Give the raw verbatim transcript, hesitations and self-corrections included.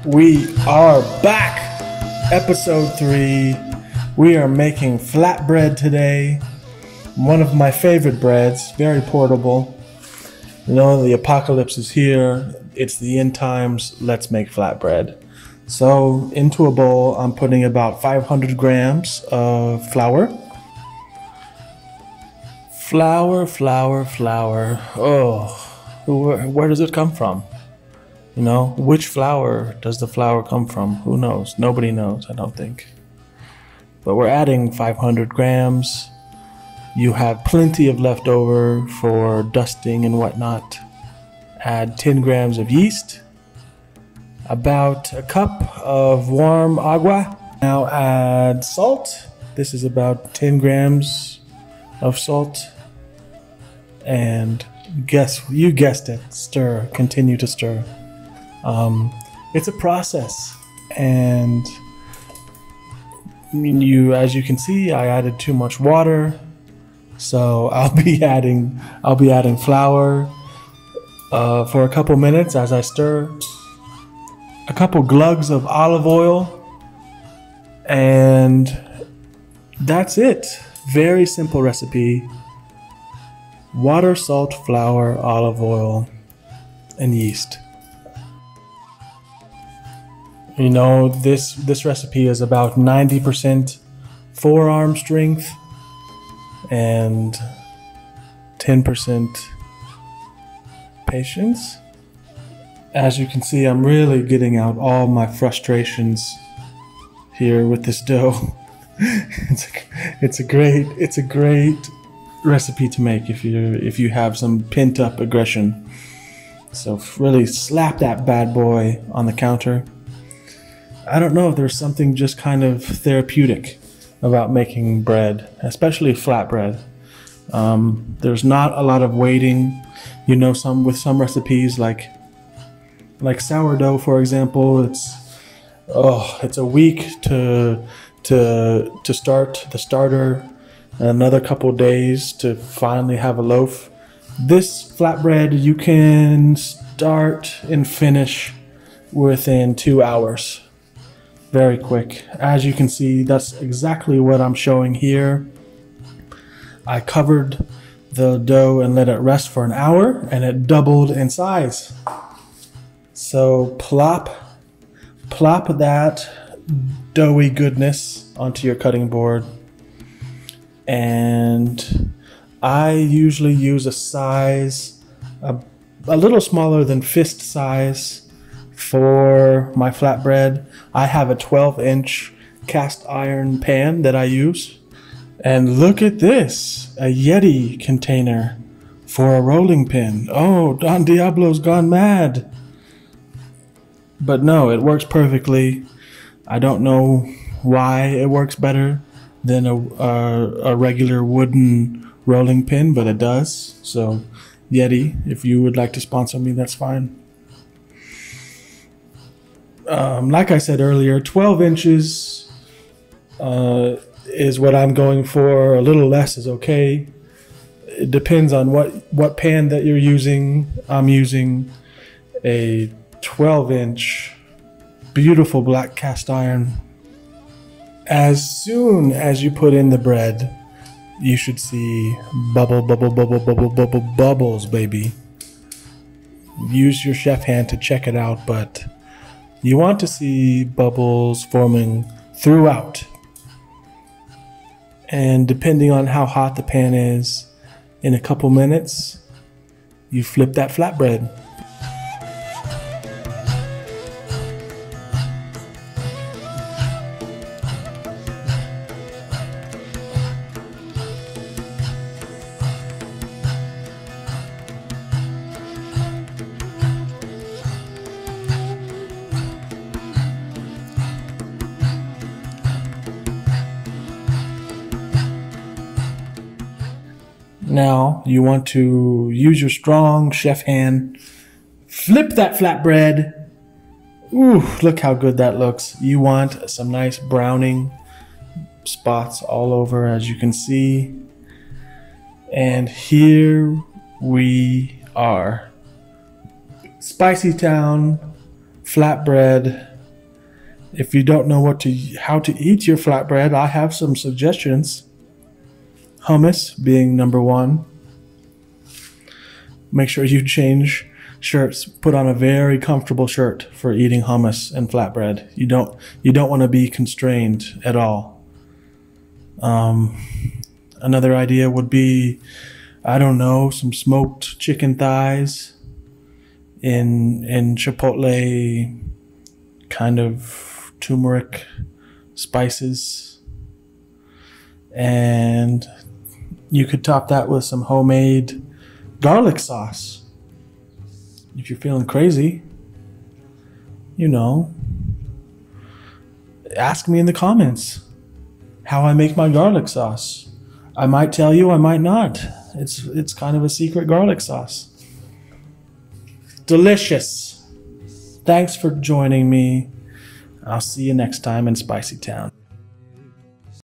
We are back. Episode three. We are making flatbread today. One of my favorite breads. Very portable. You know, the apocalypse is here. It's the end times. Let's make flatbread. So, into a bowl, I'm putting about five hundred grams of flour. Flour, flour, flour. Oh, where, where does it come from? You know, which flour does the flour come from? Who knows? Nobody knows, I don't think. But we're adding five hundred grams. You have plenty of leftover for dusting and whatnot. Add ten grams of yeast. About a cup of warm agua. Now add salt. This is about ten grams of salt. And guess, you guessed it, stir, continue to stir. Um, it's a process, and you, as you can see, I added too much water, so I'll be adding, I'll be adding flour uh, for a couple minutes as I stir. A couple glugs of olive oil, and that's it. Very simple recipe. Water, salt, flour, olive oil, and yeast. You know, this this recipe is about ninety percent forearm strength and ten percent patience. As you can see, I'm really getting out all my frustrations here with this dough. it's a, it's a great it's a great recipe to make if you if you have some pent up aggression. So really slap that bad boy on the counter. I don't know, there's something just kind of therapeutic about making bread, especially flatbread. Um, there's not a lot of waiting. You know, some with some recipes like like sourdough, for example, it's oh, it's a week to to to start the starter, and another couple days to finally have a loaf. This flatbread you can start and finish within two hours. Very quick. As you can see, that's exactly what I'm showing here. I covered the dough and let it rest for an hour, and it doubled in size. So plop, plop that doughy goodness onto your cutting board. And I usually use a size, a, a little smaller than fist size for my flatbread. I have a twelve inch cast iron pan that I use. And look at this, a Yeti container for a rolling pin. Oh, Don Diablo's gone mad. But no, it works perfectly. I don't know why it works better than a, a, a regular wooden rolling pin, but it does. So Yeti, if you would like to sponsor me, that's fine. Um, like I said earlier, twelve inches uh, is what I'm going for. A little less is okay. It depends on what, what pan that you're using. I'm using a twelve inch beautiful black cast iron. As soon as you put in the bread, you should see bubble, bubble, bubble, bubble, bubble, bubbles, baby. Use your chef hand to check it out, but you want to see bubbles forming throughout. And depending on how hot the pan is, in a couple minutes, you flip that flatbread. Now you want to use your strong chef hand, flip that flatbread. Ooh, look how good that looks. You want some nice browning spots all over, as you can see. And here we are. Spicy Town flatbread If you don't know what to how to eat your flatbread, I have some suggestions. Hummus being number one. Make sure you change shirts. Put on a very comfortable shirt for eating hummus and flatbread. You don't you don't want to be constrained at all. Um, another idea would be, I don't know, some smoked chicken thighs in in chipotle kind of turmeric spices, and you could top that with some homemade garlic sauce. If you're feeling crazy, you know, ask me in the comments how I make my garlic sauce. I might tell you, I might not. It's it's kind of a secret garlic sauce. Delicious. Thanks for joining me. I'll see you next time in Spicy Town.